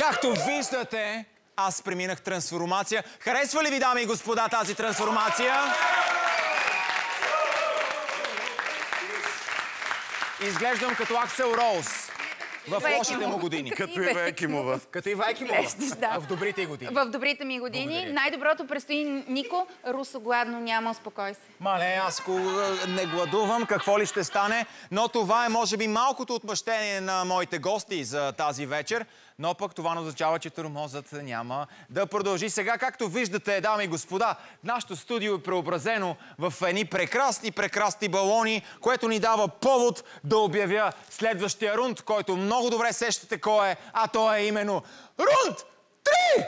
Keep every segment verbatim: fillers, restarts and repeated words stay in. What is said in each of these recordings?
Както виждате, аз преминах трансформация. Харесва ли ви, дами и господа, тази трансформация? Изглеждам като Аксел Роуз в лошите му години. Като Ива Екимова. Като Ива Екимова. В добрите години. В добрите ми години. Най-доброто предстои, Нико. Русо гладно няма, успокой се. Мале, аз не гладувам, какво ли ще стане, но това е, може би, малкото отмъщение на моите гости за тази вечер, но пък това не означава, че тормозът няма да продължи. Сега, както виждате, дами и господа, нашето студио е преобразено в едни прекрасни, прекрасни балони, което ни дава повод да обявя следващия рунд, който много добре сещате кой е, а то е именно рунд три!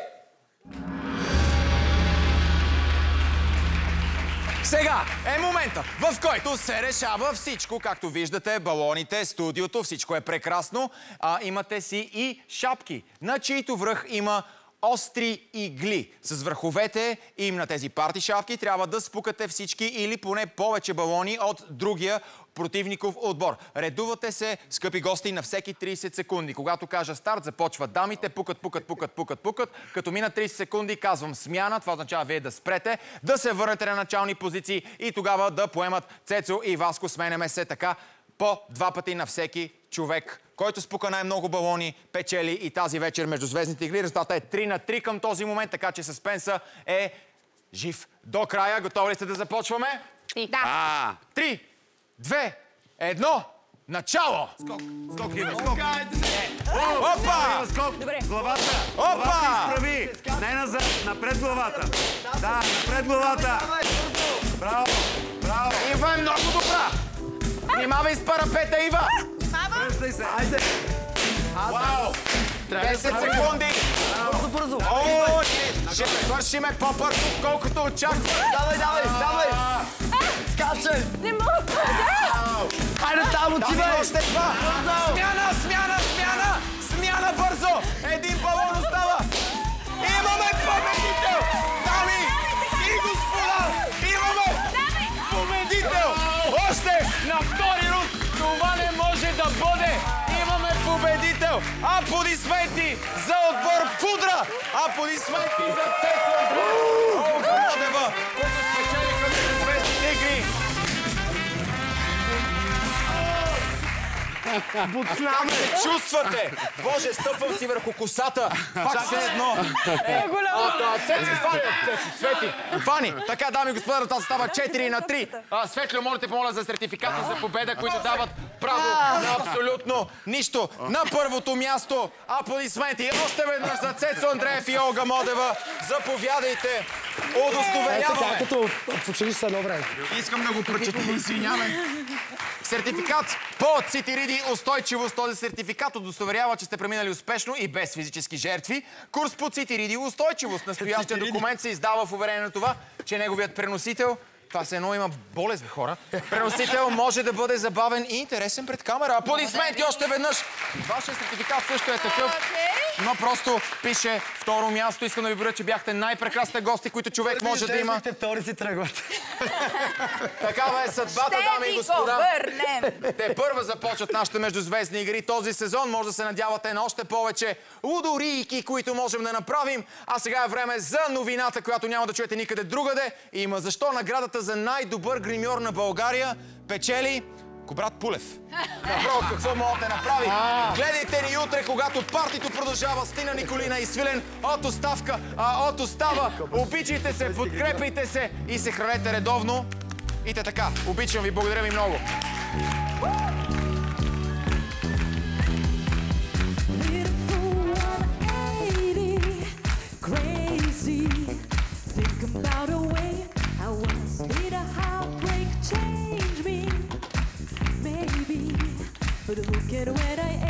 Сега е момента, в който се решава всичко. Както виждате, балоните, студиото, всичко е прекрасно. А, имате си и шапки, на чието връх има остри игли. С върховете им на тези парти шапки трябва да спукате всички или поне повече балони от другия противников отбор. Редувате се, скъпи гости, на всеки трийсет секунди. Когато кажа старт, започват дамите, пукат, пукат, пукат, пукат, пукат. Като мина трийсет секунди, казвам смяна, това означава вие да спрете, да се върнете на начални позиции и тогава да поемат Цецо и Васко. Сменяме се така по два пъти на всеки човек. Който спука най-много балони, печели и тази вечер между звездните игли. Резултата е три на три към този момент, така че съспенса е жив до края. Готови ли сте да започваме? Да. Три, две, едно, начало! Скок, скок, Ива, скок. Опа! Скок, главата. Опа! Главата изправи. Не назад, напред главата. Да, напред главата. Браво, браво. Ива е много добра! Внимавай с парапета, Ива! Връщай се, айде. Вау! десет секунди! Бързо, бързо. О, ще свършиме по-бързо, колкото очаквам. Давай, давай, давай. Скачай. Не мога! Хайде там, отивай. Давай още два! Смяна, смяна, смяна! Смяна бързо! Един балон остава! Имаме победител! Дами и господа! Имаме победител! Още на втори рунд! Това не може да бъде! Имаме победител! Аплодисменти за отбор Пудра! Аплодисменти за Цецо! Олга Модева, които спечелиха звездните игри! Как се чувствате? Боже, стъпвам си върху косата. Пак се едно. Цеци, Фани, Цеци, Цвети, Фани. Така, дами и господа, резултатът става четири на три. Светлио, моля те помоля за сертификати за победа, които дават право на абсолютно нищо. На първото място аплодисменти. Още веднъж за Цецо Андреев и Олга Модева. Заповядайте. Удостоверяваме. Като в училище едно време. Искам да го прочета, извинявай. Сертификат по Цитириди устойчивост. Този сертификат удостоверява, че сте преминали успешно и без физически жертви. Курс по Цитириди устойчивост. Настоящия документ се издава в уверение на това, че неговият преносител, това се едно има болест, бе, хора, преносител може да бъде забавен и интересен пред камера. Аплодисменти още веднъж. Вашия сертификат също е такъв, но просто пише второ място. Искам да ви благодаря, че бяхте най-прекрасните гости, които човек може да има. Втори си тръгват. Такава е съдбата, дами и господа. Те първа започват нашите междузвездни игри. Този сезон може да се надявате на още повече лудорийки, които можем да направим. А сега е време за новината, която няма да чуете никъде другаде. И има защо наградата за най-добър гримьор на България печели Кобрат Пулев. Направо какво мога да направи? Гледайте ни утре, когато партито продължава с Тина Николина и Свилен от оставка, а от остава. Обичайте се, подкрепяйте се и се хранете редовно. И те така. Обичам ви, благодаря ви много. But look at where I am.